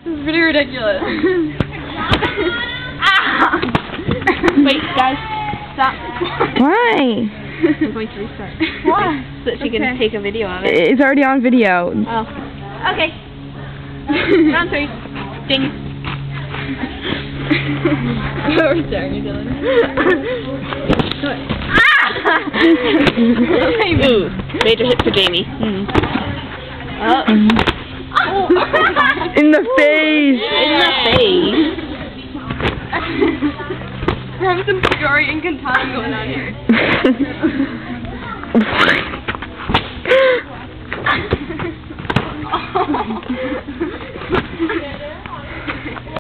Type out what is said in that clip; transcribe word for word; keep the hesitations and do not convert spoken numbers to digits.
This is pretty ridiculous. Wait, guys, stop. Why? I'm going to restart. Why? So that she Okay. can take a video of it. It's already on video. Oh. Okay. Round three. Ding. We're staring at each other. Ooh, major hit for Jamie. Mm. Oh. Oh. In the face! In the face. We're having some Fury and Katana going on here.